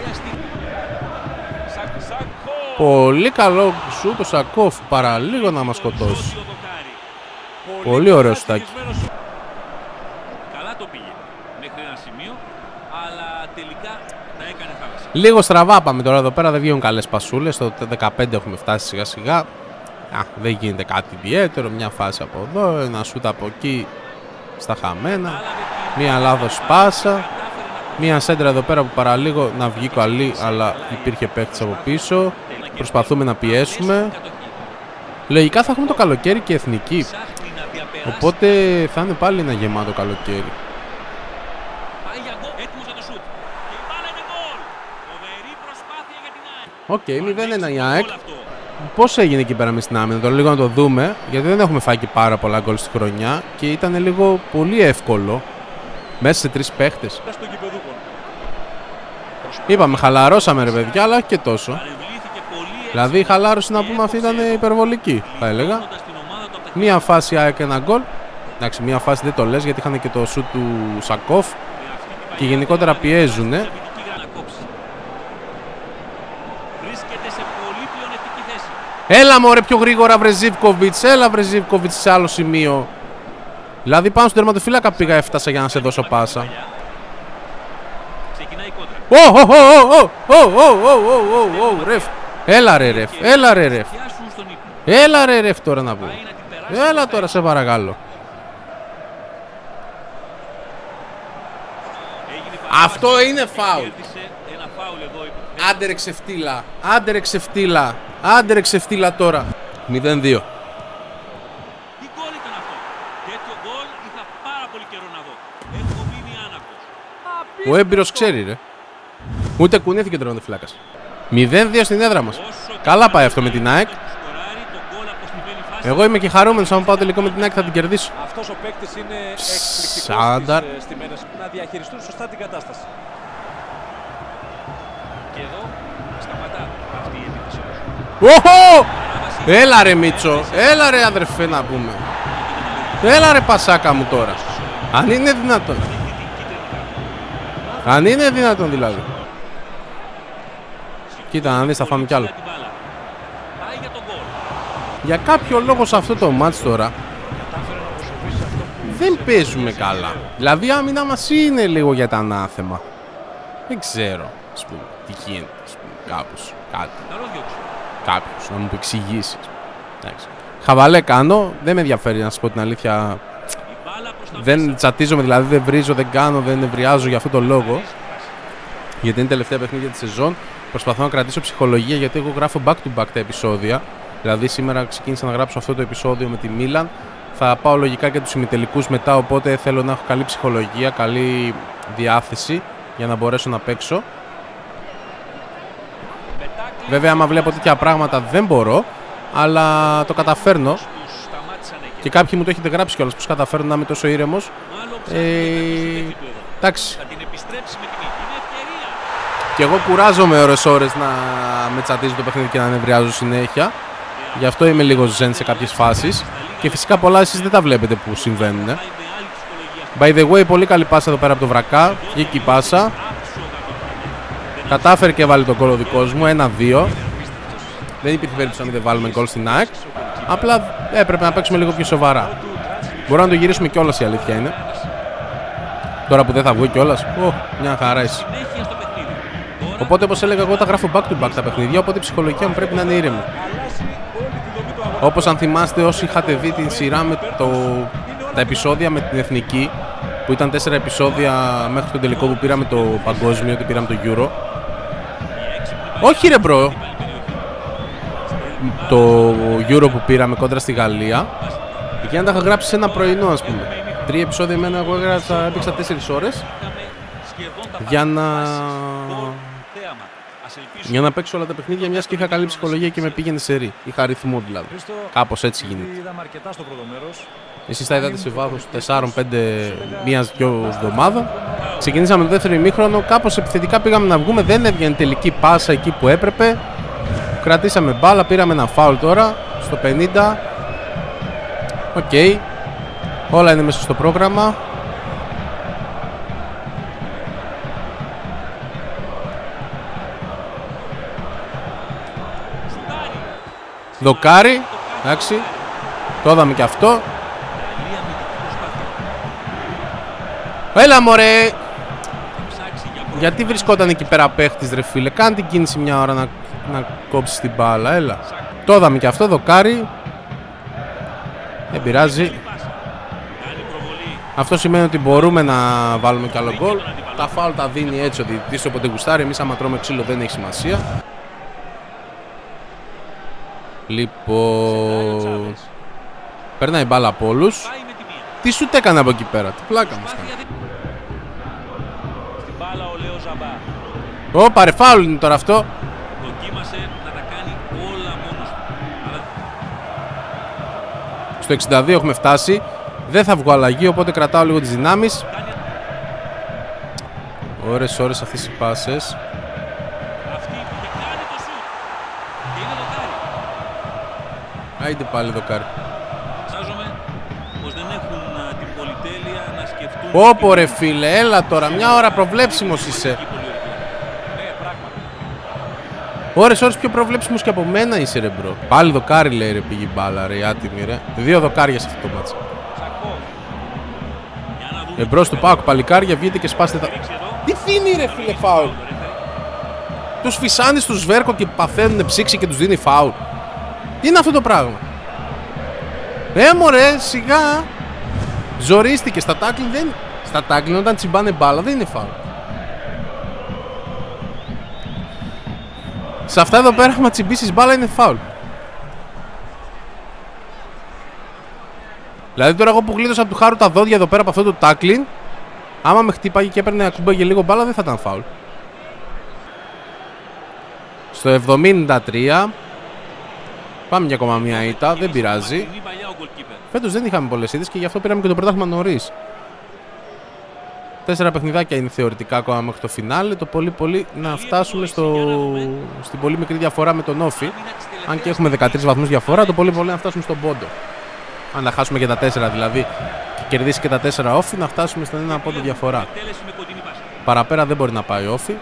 Πολύ καλό σου το Σακόφ, παραλίγο να μας σκοτώσει. Πολύ ωραίο σουτάκι. Καλά το πήγε μέχρι ένα σημείο, αλλά τελικά τα έκανε Λίγο στραβά πάμε τώρα εδώ πέρα, δεν βγαίνουν καλές πασούλες. Στο δεκαπέντε έχουμε φτάσει σιγά σιγά. Α, δεν γίνεται κάτι ιδιαίτερο. Μια φάση από εδώ, ένα σούτ από εκεί στα χαμένα. Μια λάθος πάσα. Μια σέντρα εδώ πέρα που παραλίγο να βγει καλή, αλλά υπήρχε παίκτης από πίσω. Προσπαθούμε να πιέσουμε. Λογικά θα έχουμε το καλοκαίρι και εθνική. Οπότε θα είναι πάλι ένα γεμάτο καλοκαίρι. Οκ, okay, μηδέν ένα η ΑΕΚ. Πώς έγινε εκεί πέρα με στην άμυνα, τώρα λίγο να το δούμε. Γιατί δεν έχουμε φάει και πάρα πολλά γκολ στη χρονιά και ήταν λίγο πολύ εύκολο μέσα σε τρεις παίχτες. Είπαμε, χαλαρώσαμε ρε παιδιά, αλλά και τόσο. Δηλαδή η χαλάρωση να πούμε αυτή ήταν υπερβολική, θα έλεγα. Μία φάση ΑΕΚ ένα γκολ. Εντάξει, μία φάση δεν το λες γιατί είχαν και το σουτ του Σακόφ και γενικότερα πιέζουνε. Έλα μωρέ πιο γρήγορα βρε Ζίβκοβιτς, έλα βρε Ζίβκοβιτς σε άλλο σημείο. Δηλαδή πάνω στον τερματοφύλακα πήγα, έφτασα για να σε δώσω πάσα. Ω, ω, ω, ω, ω, ρεφ. Έλα ρε ρεφ, έλα ρε ρεφ. Έλα ρε ρεφ τώρα να πούμε. Έλα τώρα σε παρακαλώ. Αυτό είναι φάουλ. Άντε ρε ξεφτύλα, άντε ρε ξεφτύλα, άντε ρε ξεφτύλα τώρα. μηδέν δύο. Ο έμπειρος ξέρει ρε. Ούτε κουνήθηκε ο τερματοφύλακας. μηδέν δύο στην έδρα μας. Καλά πάει αυτό με την ΑΕΚ. Εγώ είμαι και χαρούμενος, αν πάω τελικό με την ΑΕΚ θα την κερδίσω. Αυτός ο παίκτης είναι εκπληκτικός να διαχειριστούν σωστά την κατάσταση. Και εδώ σταματά αυτή η επίθεση. Οχο! Έλα ρε Μίτσο, έλα ρε αδερφέ να πούμε. Έλα ρε πασάκα μου τώρα. Αν είναι δυνατόν. Αν είναι δυνατόν δηλαδή. Κοίτα να δεις, θα φάμε κι άλλο. Για κάποιο λόγο σε αυτό το μάτς τώρα δεν παίζουμε καλά. Δηλαδή η άμυνα μας είναι λίγο για τα ανάθεμα. Δεν ξέρω, ας πούμε, τι γίνεται, ας πούμε, κάπως, κάτι. Κάποιος να μου το εξηγήσει. Χαβαλέ κάνω, δεν με ενδιαφέρει να σας πω την αλήθεια. Δεν τσατίζομαι, δηλαδή δεν βρίζω, δεν κάνω, δεν νευριάζω για αυτό το λόγο. Γιατί είναι τελευταία παιχνίδια της σεζόν. Προσπαθώ να κρατήσω ψυχολογία γιατί εγώ γράφω back to back τα επεισόδια. Δηλαδή σήμερα ξεκίνησα να γράψω αυτό το επεισόδιο με τη Μίλαν. Θα πάω λογικά και τους ημιτελικούς μετά, οπότε θέλω να έχω καλή ψυχολογία, καλή διάθεση για να μπορέσω να παίξω. Βέβαια άμα βλέπω τέτοια πράγματα δεν μπορώ, αλλά το καταφέρνω. Και κάποιοι μου το έχετε γράψει κιόλας πως καταφέρνω να είμαι τόσο ήρεμος. Ε, εντάξει. Και εγώ κουράζομαι ώρες ώρες να με τσατίζει το παιχνίδι και να νευριάζω συνέχεια. Γι' αυτό είμαι λίγο ζεν σε κάποιες φάσεις. Και φυσικά πολλά εσείς δεν τα βλέπετε που συμβαίνουν. By the way, πολύ καλή πάσα εδώ πέρα από το Βρακά. Βγήκε η πάσα. Κατάφερε και βάλει τον γκολ ο δικός μου, ένα δύο. Δεν υπήρχε περίπτωση να μην δεν βάλουμε γκολ στην ΑΕΚ. Απλά έπρεπε να παίξουμε λίγο πιο σοβαρά. Μπορούμε να το γυρίσουμε κιόλας, η αλήθεια είναι. Τώρα που δεν θα βγω κιόλας, oh, μια χαρά εσύ. Οπότε όπως έλεγα, εγώ τα γράφω back to back τα παιχνίδια, οπότε η ψυχολογία μου πρέπει να είναι ήρεμη. Όπως αν θυμάστε όσοι είχατε δει την σειρά με το... τα επεισόδια με την Εθνική, που ήταν τέσσερα επεισόδια μέχρι τον τελικό που πήραμε το παγκόσμιο και πήραμε το Euro. Όχι ρε μπρο! Το Euro που πήραμε κόντρα στη Γαλλία. Εκεί αν τα είχα γράψει σε ένα πρωινό, ας πούμε. Τρία επεισόδια εμένα, εγώ έγραψα, έπαιξα τέσσερις ώρες για να... για να παίξω όλα τα παιχνίδια, μιας και είχα καλή ψυχολογία και με πήγαινε σε ρί. Είχα ρυθμό δηλαδή. Κάπως έτσι γίνεται. Εσείς τα είδατε σε βάθος τεσσάρων πέντε μίας δυο εβδομάδων. Ξεκινήσαμε το δεύτερο ημίχρονο, κάπως επιθετικά πήγαμε να βγούμε, δεν έβγαινε τελική πάσα εκεί που έπρεπε. Κρατήσαμε μπάλα, πήραμε ένα φάουλ τώρα στο πενήντα. Οκ. Okay. Όλα είναι μέσα στο πρόγραμμα. Δοκάρι. Εντάξει. Το είδαμε και αυτό. Έλα μωρέ. Γιατί βρισκόταν εκεί πέρα παίχτης, ρε φίλε? Κάνε την κίνηση μια ώρα να, να κόψεις την μπάλα. Έλα. Το είδαμε και αυτό, δοκάρι. Δεν πειράζει. Αυτό σημαίνει ότι μπορούμε να βάλουμε κι άλλο γκολ. Τα φάουλ τα δίνει έτσι ο διαιτητής όποτε γουστάρει. Εμείς άμα τρώμε ξύλο δεν έχει σημασία. Λοιπόν, περνάει μπάλα από όλους. Τι σου έκανε από εκεί πέρα? Τι πλάκα μας κάνει? Ω, πάρε φάουλ είναι τώρα αυτό. Δοκίμασε να τα κάνει όλα μόνος του. Στο εξήντα δύο έχουμε φτάσει. Δεν θα βγω αλλαγή, οπότε κρατάω λίγο τις δυνάμεις. Ώρες, ώρες αυτές οι πάσες. Αυτή που κάνει το σουτ. Και είναι δοκάρι. Άιντε πάλι δοκάρι. Φαντάζομαι πως δεν έχουν α, την πολυτέλεια να σκεφτούν... Πόπο ρε φίλε, έλα τώρα, μια ώρα προβλέψιμος είσαι. Ώρες, ώρες πιο προβλέψιμος και από μένα είσαι ρε μπρο. Πάλι δοκάρι λέει ρε, πήγε η μπάλα ρε, άτιμη ρε. Δύο δοκάρια σε αυτό το μάτσο. Εμπρός του ΠΑΟΚ παλικάρια, βγείτε και σπάστε τα... Τι δίνει ρε φίλε φάουλ? Τους φυσάνει στους Σβέρκο και παθαίνουνε ψήξη και τους δίνει φάουλ. Τι είναι αυτό το πράγμα? Ε μωρέ, σιγά. Ζορίστηκε στα τάκλιν δεν... Στα τάκλιν όταν τσιμπάνε μπάλα δεν είναι φάουλ. Σε αυτά εδώ πέρα άμα τσιμπήσεις μπάλα είναι φάουλ. Δηλαδή τώρα εγώ που γλίτωσα από του Χάρου τα δόντια εδώ πέρα από αυτό το τάκλιν, άμα με χτύπαγε και έπαιρνε ακουμπάγε λίγο μπάλα δεν θα ήταν φάουλ. Στο εβδομήντα τρία πάμε για ακόμα μια ήττα, δεν πειράζει. Φέτος δεν είχαμε πολλές ήττες και γι' αυτό πήραμε και το πρωτάθλημα νωρίς. Τέσσερα παιχνιδάκια είναι θεωρητικά ακόμα μέχρι το φινάλε. Το πολύ πολύ να φτάσουμε στο... στην πολύ μικρή διαφορά με τον Όφι. Αν και έχουμε δεκατρείς βαθμούς διαφορά, το πολύ πολύ να φτάσουμε στον πόντο. Αν τα χάσουμε και τα τέσσερα δηλαδή και κερδίσει και τα τέσσερα Όφι, να φτάσουμε στον ένα πόντο διαφορά. Παραπέρα δεν μπορεί να πάει Όφι.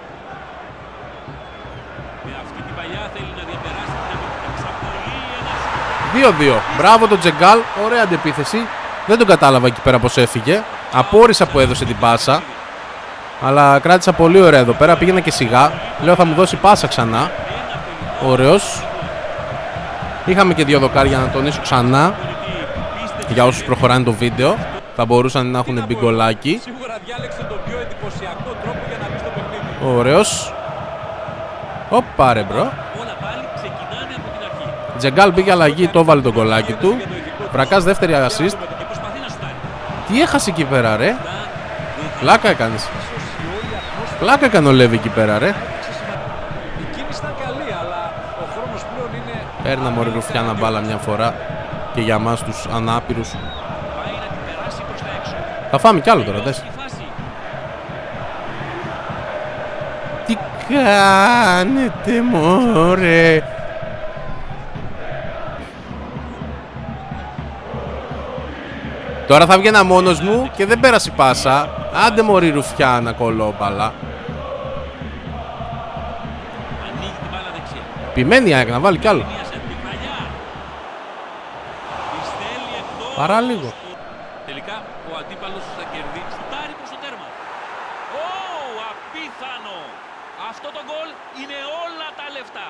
δύο δύο. Μπράβο τον Τζεγκάλ. Ωραία αντεπίθεση. Δεν τον κατάλαβα εκεί πέρα πως έφυγε. Απόρρισα που έδωσε την πάσα. Αλλά κράτησα πολύ ωραία εδώ πέρα. Πήγαινα και σιγά. Λέω θα μου δώσει πάσα ξανά. Ωραίος. Είχαμε και δύο δοκάρια να τονίσω ξανά. Για όσους προχωράνε το βίντεο. Θα μπορούσαν να έχουν μπει γκολάκι. Ωραίος. Ωπα ρε μπρο. Τζεγκάλ πήγε αλλαγή, το έβαλε το γκολάκι του. Βρακάς δεύτερη assist. Τι έχασε εκεί πέρα ρε? Πλάκα έκανες. Πλάκα έκανε ο Λέβη εκεί πέρα ρε. Παίρνα μωρή ρουφιάνα μπάλα μια φορά. Και για μας τους ανάπηρους. Θα φάμε κι άλλο τώρα δες. Τι κάνετε μωρέ? Τώρα θα βγαίνα μόνος μου και δεν πέρασε πάσα. Άντε μωρή ρουφιάνα κολόμπαλα. Επιμένει ΑΕΚ να βάλει κι άλλο. Παρά λίγο. Τελικά ο αντίπαλος θα κερδίσει. Σουτάρει προς το τέρμα. Ω, απίθανο. Αυτό το γκολ είναι όλα τα λεφτά.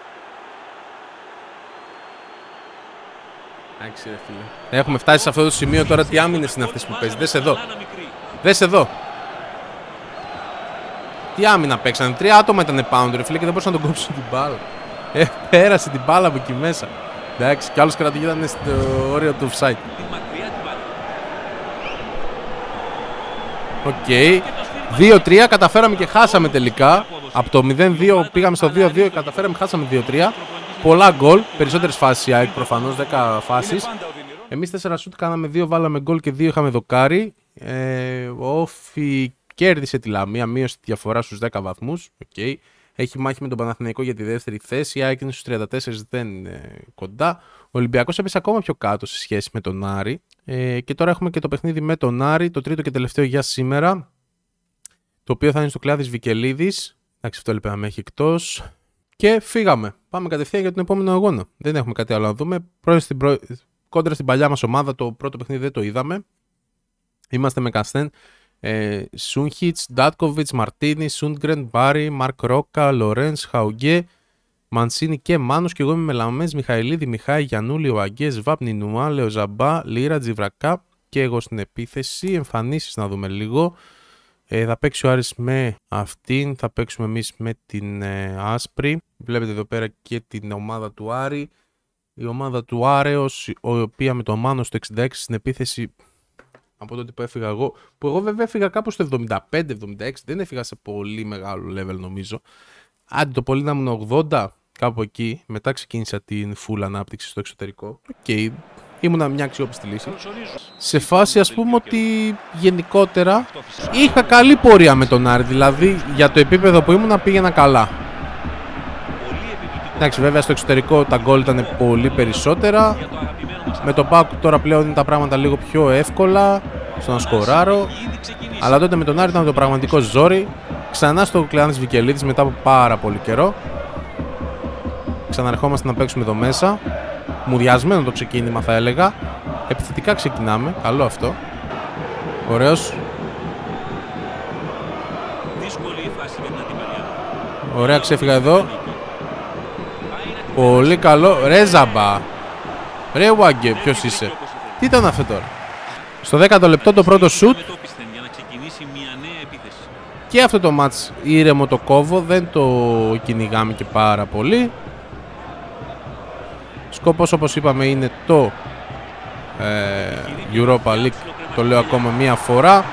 Εντάξει ρε φίλε. Έχουμε φτάσει σε αυτό το σημείο τώρα. Τι άμυνες είναι αυτές που παίζει? Δες εδώ. Δες εδώ. Τι άμυνα παίξανε? Τρία άτομα ήταν πάνω ρε φίλε και δεν μπορούσαν να τον κόψουν την μπάλα. Ε, πέρασε την μπάλα από εκεί μέσα. Εντάξει, κι άλλος κρατηγόταν στο όριο του offside. Οκ. Okay. δύο τρία καταφέραμε και χάσαμε τελικά. Από το μηδέν δύο πήγαμε στο δύο δύο και καταφέραμε και χάσαμε δύο τρία. Πολλά γκολ, περισσότερες φάσεις η ΑΕΚ προφανώς, δέκα φάσεις. Εμείς τέσσερα σουτ κάναμε, δύο βάλαμε γκολ και δύο είχαμε δοκάρι. Ε, ο Όφι κέρδισε τη Λαμία, μείωσε τη διαφορά στους δέκα βαθμούς. Okay. Έχει μάχη με τον Παναθηναϊκό για τη δεύτερη θέση. Η ΑΕΚ είναι στους τριάντα τέσσερα, δεν είναι κοντά. Ο Ολυμπιακός έπεσε ακόμα πιο κάτω σε σχέση με τον Άρη. Ε, και τώρα έχουμε και το παιχνίδι με τον Άρη, το τρίτο και τελευταίο για σήμερα. Το οποίο θα είναι στο Κλάδης Βικελίδης. Εντάξει, αυτό έλειπε να με έχει εκτός. Και φύγαμε. Πάμε κατευθείαν για τον επόμενο αγώνα. Δεν έχουμε κάτι άλλο να δούμε. Στην προ... Κόντρα στην παλιά μας ομάδα, το πρώτο παιχνίδι δεν το είδαμε. Είμαστε με Καστέν Ε, Σούνχιτς, Ντάτκοβιτς, Μαρτίνι, Σούντγκρεν, Μπάρι, Μαρκ Ρόκα, Λορένς, Χαουγκέ, Μανσίνη και Μάνος. Και εγώ είμαι με Λαμές, Μιχαηλίδη, Μιχάη, Γιαννούλη, Οαγγές, Βάπνη, Νουά, Λεοζαμπά, Λίρα, Τζιβρακά και εγώ στην επίθεση. Εμφανίσεις να δούμε λίγο. Ε, θα παίξει ο Άρης με αυτήν, θα παίξουμε εμείς με την ε, άσπρη. Βλέπετε εδώ πέρα και την ομάδα του Άρη. Η ομάδα του Άρεος, η οποία με το Μάνο στο εξήντα έξι στην επίθεση, από τότε που έφυγα εγώ, που εγώ βέβαια έφυγα κάπου στο εβδομήντα πέντε εβδομήντα έξι, δεν έφυγα σε πολύ μεγάλο level νομίζω. Άντε το πολύ να ήμουν ογδόντα, κάπου εκεί, μετά ξεκίνησα την full ανάπτυξη στο εξωτερικό. Οκ, okay. Ήμουνα μια αξιόπιστη λύση. Σε φάση ας πούμε ότι γενικότερα είχα καλή πορεία με τον Άρη, δηλαδή για το επίπεδο που ήμουνα πήγαινα καλά. Εντάξει, βέβαια στο εξωτερικό τα γκολ ήταν πολύ περισσότερα. Με το ΠΑΟΚ τώρα πλέον είναι τα πράγματα λίγο πιο εύκολα στο να σκοράρω. Αλλά τότε με τον Άρη ήταν το πραγματικό ζόρι. Ξανά στο Κλεάνης Βικελίδης μετά από πάρα πολύ καιρό. Ξαναρχόμαστε να παίξουμε εδώ μέσα. Μουδιασμένο το ξεκίνημα θα έλεγα. Επιθετικά ξεκινάμε, καλό αυτό. Ωραίος. Ωραία, ξέφυγα εδώ. Πολύ καλό. Ρε Ζαμπά. Ρε Ουάγκε, ποιος είσαι? Τι ήταν αυτό τώρα? Στο δέκατο λεπτό το πρώτο σουτ. Και αυτό το μάτς ήρεμο το κόβω. Δεν το κυνηγάμε και πάρα πολύ. Σκοπός όπως είπαμε είναι το ε, Europa League. Το λέω ακόμα μία φορά.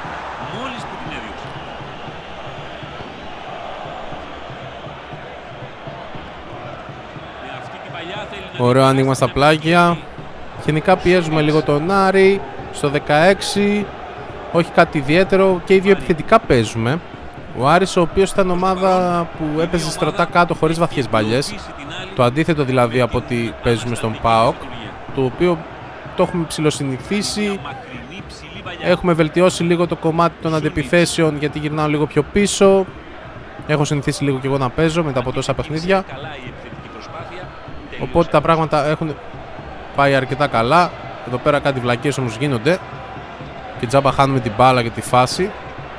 Ωραίο άνοιγμα στα πλάγια. Γενικά πιέζουμε λίγο τον Άρη. Στο δεκαέξι όχι κάτι ιδιαίτερο και οι δύο επιθετικά παίζουμε. Ο Άρης ο οποίος ήταν ομάδα που έπαιζε στρατά κάτω χωρίς βαθιές μπαλιές. Το αντίθετο δηλαδή από ό,τι παίζουμε στον ΠΑΟΚ, το οποίο το έχουμε ψιλοσυνηθίσει. Έχουμε βελτιώσει λίγο το κομμάτι των αντεπιθέσεων γιατί γυρνάω λίγο πιο πίσω. Έχω συνηθίσει λίγο και εγώ να παίζω μετά από τόσα παιχνίδια. Οπότε τα πράγματα έχουν πάει αρκετά καλά. Εδώ πέρα κάτι βλακίες όμως γίνονται. Και τζάμπα χάνουμε την μπάλα και τη φάση.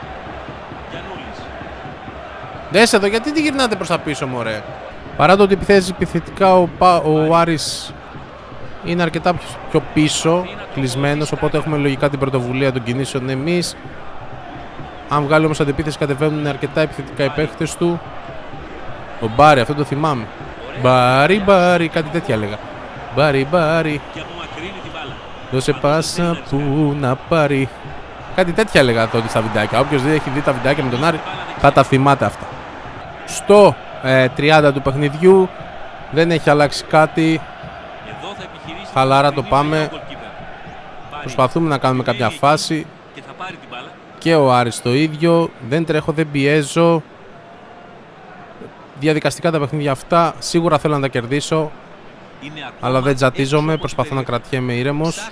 Δες εδώ, γιατί τη γυρνάτε προς τα πίσω μωρέ? Παρά το ότι επιθέσει επιθετικά ο, ο Άρης είναι αρκετά πιο πίσω, κλεισμένος, οπότε έχουμε λογικά την πρωτοβουλία των κινήσεων εμείς. Αν βγάλει όμως αντεπίθεση κατεβαίνουν αρκετά επιθετικά οι παίχτες του. Ο Μπάρι, αυτό το θυμάμαι. Μπάρι, Μπάρι, κάτι τέτοια έλεγα. Μπάρι, Μπάρι. Δώσε πάσα που να πάρει. Κάτι τέτοια έλεγα τότε στα βιντεάκια. Όποιος δεν έχει δει τα βιντεάκια με τον Άρη θα τα θυμάται αυτά. Στο ε, τριάντα του παιχνιδιού δεν έχει αλλάξει κάτι. Χαλάρα το πάμε. Προσπαθούμε να κάνουμε κάποια φάση. Και ο Άρης το ίδιο. Δεν τρέχω, δεν πιέζω. Διαδικαστικά τα παιχνίδια αυτά σίγουρα θέλω να τα κερδίσω, αλλά δεν τζατίζομαι, προσπαθώ να κρατιέμαι ήρεμος.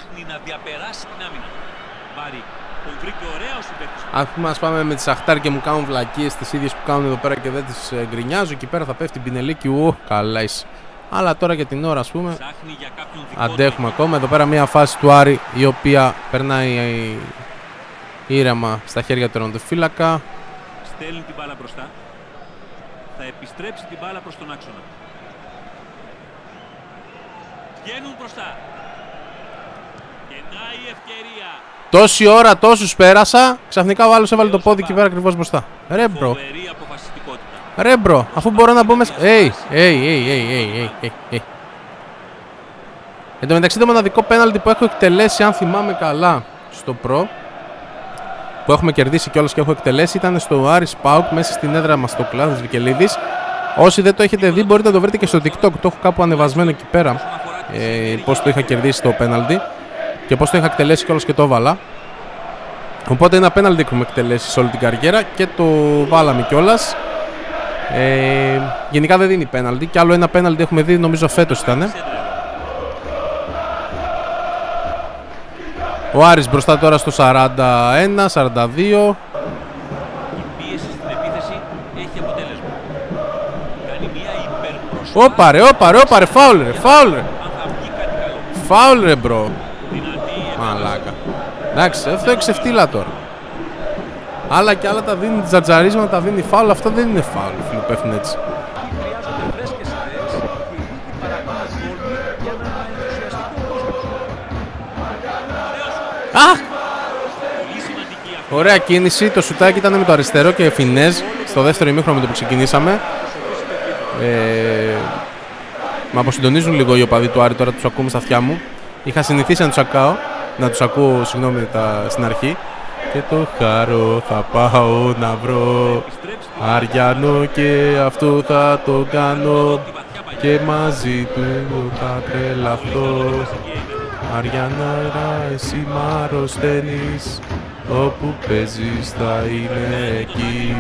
Αν πούμε ας πάμε με τη Σαχτάρ και μου κάνουν βλακίες τις ίδιες που κάνουν εδώ πέρα και δεν τις ε, γκρινιάζω, εκεί πέρα θα πέφτει Πινελίκη, ου, καλά είσαι. Αλλά τώρα για την ώρα ας πούμε αντέχουμε ακόμα. Εδώ πέρα μια φάση του Άρη η οποία περνάει ε, ήρεμα στα χέρια του τερματοφύλακα. Στέλνει την μπάλα μπροστά. Θα επιστρέψει την μπάλα προς τον άξονα. Βγαίνουν μπροστά. Γεννάει η ευκαιρία. Τόση ώρα, τόσους πέρασα. Ξαφνικά ο άλλος έβαλε το πόδι εκεί πέρα ακριβώς μπροστά. Ρε μπρο. Ρε μπρο, αφού μπορώ να μπω μέσα. Ει, ει, ει, ει, ει, ει. Εν τω μεταξύ το μοναδικό πέναλτι που έχω εκτελέσει, αν θυμάμαι καλά, στο Pro, που έχουμε κερδίσει κιόλας και έχω εκτελέσει, ήταν στο Άρης ΠΑΟΚ μέσα στην έδρα μας στο Κλάδος Βικελίδης. Όσοι δεν το έχετε δει μπορείτε να το βρείτε και στο TikTok, το έχω κάπου ανεβασμένο εκεί πέρα, ε, πώς το είχα κερδίσει το πέναλτι και πώς το είχα εκτελέσει κιόλας και το έβαλα. Οπότε ένα πέναλτι έχουμε εκτελέσει σε όλη την καριέρα και το βάλαμε κιόλας. Ε, γενικά δεν δίνει πέναλτι, και άλλο ένα πέναλτι έχουμε δει, νομίζω φέτος ήταν. Ο Άρης μπροστά τώρα στο σαράντα ένα σαράντα δύο. Η πίεση στην επίθεση έχει αποτέλεσμα. Κάνει μια υπερπροσπάθεια. Όπα ρε, όπα ρε, όπα ρε, φάουλ ρε, φάουλ ρε. Φάουλ ρε μπρο. Μαλάκα. Εντάξει, αυτό εξεφτύλα τώρα. Άλλα και άλλα τα δίνει τζατζαρίσματα, τα δίνει φάουλ. Αυτό δεν είναι φάουλ, φίλοι, πέφτουν έτσι. Αχ! Ωραία κίνηση, το σουτάκι ήταν με το αριστερό και φινέζ στο δεύτερο ημίχρονο με το που ξεκινήσαμε. Ε, με αποσυντονίζουν λίγο οι οπαδοί του Άρη, τώρα τους ακούμε στα αυτιά μου. Είχα συνηθίσει να τους ακάω, να τους ακούω, συγγνώμη, τα, στην αρχή. Και το χαρώ θα πάω να βρω Αριανό και αυτό θα το κάνω και μαζί του θα τρελαθώ. Αριανάρα, εσύ μ' αρρωσταίνεις, όπου παίζεις θα είμαι εκεί.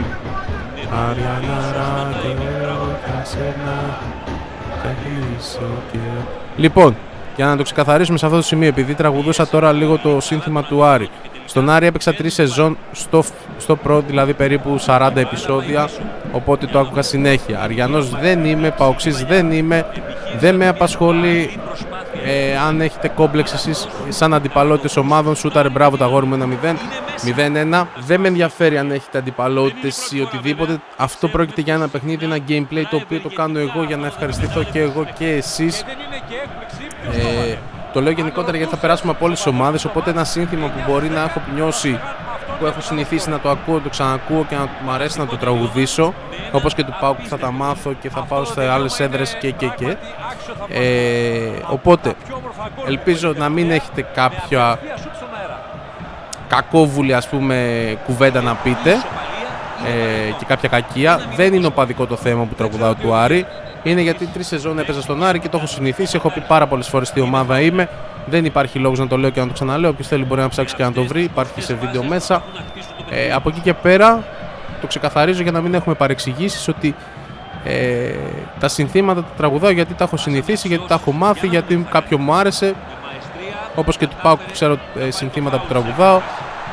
Αριανάρα και εγώ για σένα θα κλείσω και... Λοιπόν, για να το ξεκαθαρίσουμε σε αυτό το σημείο, επειδή τραγουδούσα τώρα λίγο το σύνθημα του Άρη. Στον Άρη έπαιξα τρεις σεζόν στο, στο πρώτο, δηλαδή περίπου σαράντα επεισόδια, οπότε το άκουγα συνέχεια. Αριανός δεν είμαι, Παοξής δεν είμαι, δεν με απασχολεί. Ε, αν έχετε κόμπλεξ εσείς σαν αντιπαλότητες ομάδων, σούταρε μπράβο τα αγόρι μου ένα μηδέν, μηδέν ένα. Δεν με ενδιαφέρει αν έχετε αντιπαλότητες ή οτιδήποτε. Αυτό πρόκειται για ένα παιχνίδι, ένα gameplay το οποίο το κάνω εγώ για να ευχαριστηθώ και εγώ και εσείς. Ε, το λέω γενικότερα γιατί θα περάσουμε από όλες τις ομάδες, οπότε ένα σύνθημα που μπορεί να έχω νιώσει, που έχω συνηθίσει να το ακούω, το ξανακούω και να μου αρέσει να το τραγουδήσω, όπως και του ΠΑΟΚ που θα τα μάθω και θα πάω σε άλλες έδρες και και και ε, οπότε ελπίζω να μην έχετε κάποια κακόβουλη, ας πούμε, κουβέντα να πείτε ε, και κάποια κακία. Δεν είναι οπαδικό το θέμα που τραγουδάω του Άρη, είναι γιατί τρεις σεζόν έπαιζα στον Άρη και το έχω συνηθίσει. Έχω πει πάρα πολλές φορές τι ομάδα είμαι. Δεν υπάρχει λόγος να το λέω και να το ξαναλέω. Όποιος θέλει μπορεί να ψάξει και να το βρει. Υπάρχει σε βίντεο μέσα. Ε, από εκεί και πέρα το ξεκαθαρίζω για να μην έχουμε παρεξηγήσεις ότι ε, τα συνθήματα τα τραγουδάω γιατί τα έχω συνηθίσει, γιατί τα έχω μάθει, γιατί κάποιο μου άρεσε. Όπως και του ΠΑΟΚ ξέρω ε, συνθήματα που τραγουδάω.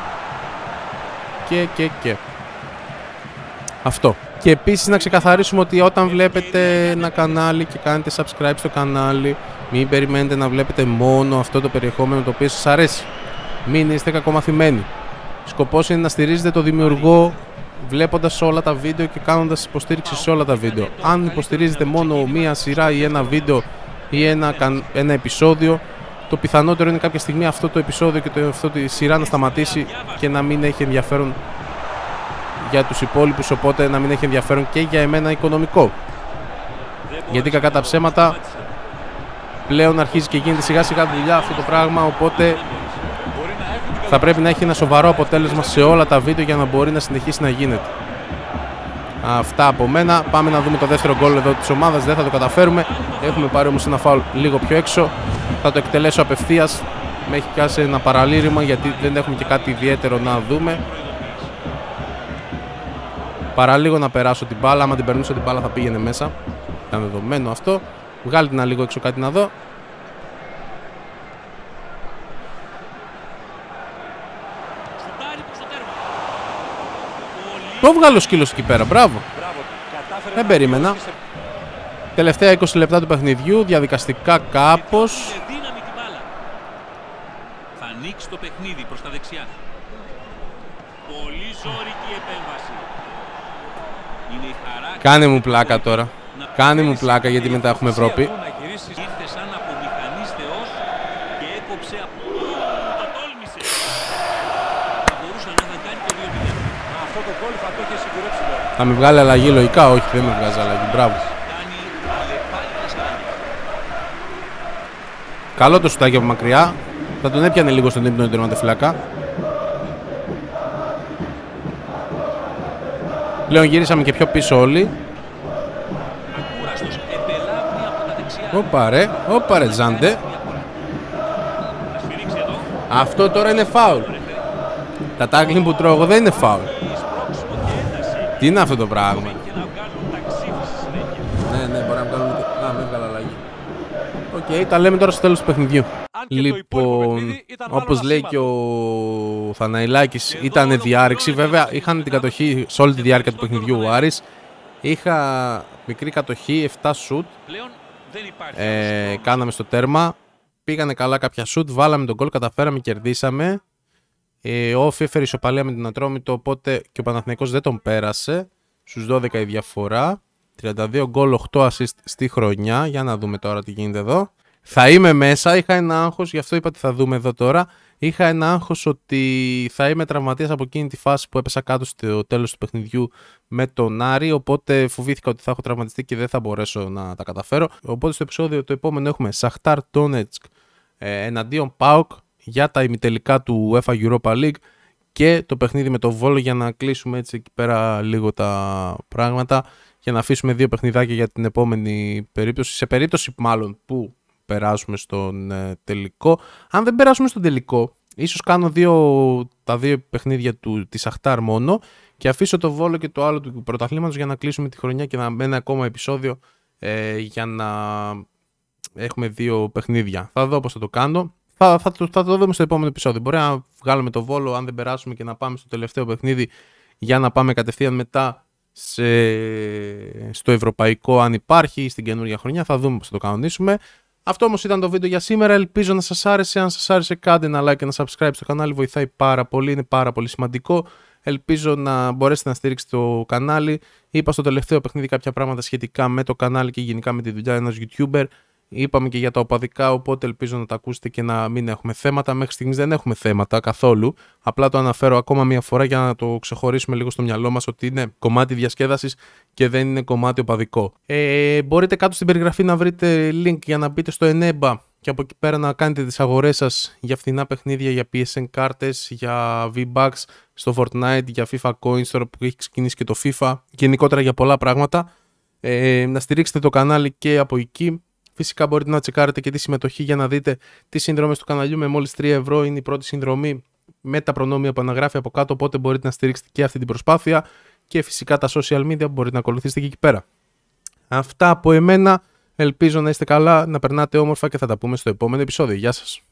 Και και και αυτό. Και επίσης να ξεκαθαρίσουμε ότι όταν βλέπετε ένα κανάλι και κάνετε subscribe στο κανάλι, μην περιμένετε να βλέπετε μόνο αυτό το περιεχόμενο το οποίο σας αρέσει. Μην είστε κακομαθημένοι. Σκοπός είναι να στηρίζετε το δημιουργό βλέποντας όλα τα βίντεο και κάνοντας υποστήριξη σε όλα τα βίντεο. Αν υποστηρίζετε μόνο μία σειρά ή ένα βίντεο ή ένα, ένα επεισόδιο, το πιθανότερο είναι κάποια στιγμή αυτό το επεισόδιο και το, αυτό τη σειρά να σταματήσει και να μην έχει ενδιαφέρον για τους υπόλοιπους, οπότε να μην έχει ενδιαφέρον και για εμένα οικονομικό. Γιατί κακά τα ψέματα πλέον αρχίζει και γίνεται σιγά σιγά δουλειά αυτό το πράγμα, οπότε θα πρέπει να έχει ένα σοβαρό αποτέλεσμα σε όλα τα βίντεο για να μπορεί να συνεχίσει να γίνεται. Αυτά από μένα. Πάμε να δούμε το δεύτερο γκολ εδώ της ομάδας. Δεν θα το καταφέρουμε. Έχουμε πάρει όμως ένα φάουλ λίγο πιο έξω. Θα το εκτελέσω απευθείας. Με έχει πιάσει ένα παραλήρημα γιατί δεν έχουμε και κάτι ιδιαίτερο να δούμε. Παραλίγο να περάσω την μπάλα. Άμα την περνούσα την μπάλα θα πήγαινε μέσα. Ήταν δεδομένο αυτό. Βγάλει την λίγο έξω κάτι να δω. Το βγάλω σκύλος εκεί πέρα. Μπράβο. Δεν περίμενα. Τελευταία είκοσι λεπτά του παιχνιδιού. Διαδικαστικά κάπως. Θα ανοίξει το παιχνίδι προς τα δεξιά. Πολύ ζώρικη επέμβαση. Είναι η χαρά. Κάνε μου πλάκα τώρα. Κάνε μου πλάκα γιατί μετά έχουμε Ευρώπη. Ήρθε σαν από μηχανής θεός και έκοψε από... Το τόλμησε. Θα μπορούσε να θα κάνει το δύο μηδέν. Αυτό το γκολ θα το είχε σιγουρέψει τώρα. Θα με βγάλει αλλαγή λογικά. Όχι, δεν με βγάζει αλλαγή. Μπράβο. Καλό το σουτάκι από μακριά. Θα τον έπιανε λίγο στον ύπνο τερματοφυλάκα. Πλέον γύρισαμε και πιο πίσω όλοι. Όπα ρε, όπα ρε Τζάντε. Αυτό τώρα είναι φάουλ. Τα τάκλιν που τρώω εγώ δεν είναι φάουλ. Τι είναι αυτό το πράγμα. Ναι, ναι, μπορεί να βγάλουμε... Α, με έβγαλα αλλαγή. Οκ, okay, τα λέμε τώρα στο τέλος του παιχνιδιού. Λοιπόν, όπως λέει και ο Θαναηλάκης, ήταν διάρρηξη. Βέβαια, είχαν την κατοχή σε όλη τη διάρκεια του παιχνιδιού ο Άρης. Είχα μικρή κατοχή, επτά σουτ. Ε, κάναμε στο τέρμα. Πήγανε καλά κάποια σουτ, βάλαμε τον γκολ, καταφέραμε, κερδίσαμε. Ε, ο Όφη έφερε ισοπαλία με την Ατρόμητο, οπότε και ο Παναθηναϊκός δεν τον πέρασε. Στους δώδεκα η διαφορά. τριάντα δύο γκολ, οκτώ assist στη χρονιά. Για να δούμε τώρα τι γίνεται εδώ. Θα είμαι μέσα, είχα ένα άγχος, γι' αυτό είπα ότι θα δούμε εδώ τώρα. Είχα ένα άγχος ότι θα είμαι τραυματίας από εκείνη τη φάση που έπεσα κάτω στο τέλος του παιχνιδιού με τον Άρη, οπότε φοβήθηκα ότι θα έχω τραυματιστεί και δεν θα μπορέσω να τα καταφέρω. Οπότε στο επεισόδιο το επόμενο έχουμε Σαχτάρ Ντόνετσκ ε, εναντίον ΠΑΟΚ για τα ημιτελικά του UEFA Europa League και το παιχνίδι με το Βόλο για να κλείσουμε έτσι εκεί πέρα λίγο τα πράγματα και να αφήσουμε δύο παιχνιδάκια για την επόμενη περίπτωση, σε περίπτωση μάλλον που περάσουμε στον ε, τελικό. Αν δεν περάσουμε στον τελικό, ίσως κάνω δύο, τα δύο παιχνίδια του, της Σαχτάρ μόνο και αφήσω το Βόλο και το άλλο του πρωταθλήματος για να κλείσουμε τη χρονιά και να μπει ένα ακόμα επεισόδιο ε, για να έχουμε δύο παιχνίδια. Θα δω πώς θα το κάνω. Θα, θα, θα, θα το δούμε στο επόμενο επεισόδιο. Μπορεί να βγάλουμε το Βόλο αν δεν περάσουμε και να πάμε στο τελευταίο παιχνίδι για να πάμε κατευθείαν μετά σε, στο ευρωπαϊκό αν υπάρχει στην καινούργια χρονιά. Θα δούμε πώς θα το κανονίσουμε. Αυτό όμως ήταν το βίντεο για σήμερα. Ελπίζω να σας άρεσε. Αν σας άρεσε, κάντε ένα like και ένα subscribe στο κανάλι. Βοηθάει πάρα πολύ. Είναι πάρα πολύ σημαντικό. Ελπίζω να μπορέσετε να στηρίξετε το κανάλι. Είπα στο τελευταίο παιχνίδι κάποια πράγματα σχετικά με το κανάλι και γενικά με τη δουλειά ενός YouTuber. Είπαμε και για τα οπαδικά, οπότε ελπίζω να τα ακούσετε και να μην έχουμε θέματα. Μέχρι στιγμής δεν έχουμε θέματα καθόλου. Απλά το αναφέρω ακόμα μία φορά για να το ξεχωρίσουμε λίγο στο μυαλό μας ότι είναι κομμάτι διασκέδασης και δεν είναι κομμάτι οπαδικό. Ε, μπορείτε κάτω στην περιγραφή να βρείτε link για να μπείτε στο Eneba και από εκεί πέρα να κάνετε τις αγορές σας για φθηνά παιχνίδια, για πι ες εν κάρτες, για V-Bucks στο Fortnite, για FIFA Coins τώρα που έχει ξεκινήσει και το FIFA, γενικότερα για πολλά πράγματα. Ε, να στηρίξετε το κανάλι και από εκεί. Φυσικά μπορείτε να τσεκάρετε και τη συμμετοχή για να δείτε τις συνδρομές του καναλιού. Με μόλις τρία ευρώ είναι η πρώτη συνδρομή με τα προνόμια που αναγράφει από κάτω. Οπότε μπορείτε να στηρίξετε και αυτή την προσπάθεια. Και φυσικά τα social media που μπορείτε να ακολουθήσετε και εκεί πέρα. Αυτά από εμένα. Ελπίζω να είστε καλά, να περνάτε όμορφα και θα τα πούμε στο επόμενο επεισόδιο. Γεια σας.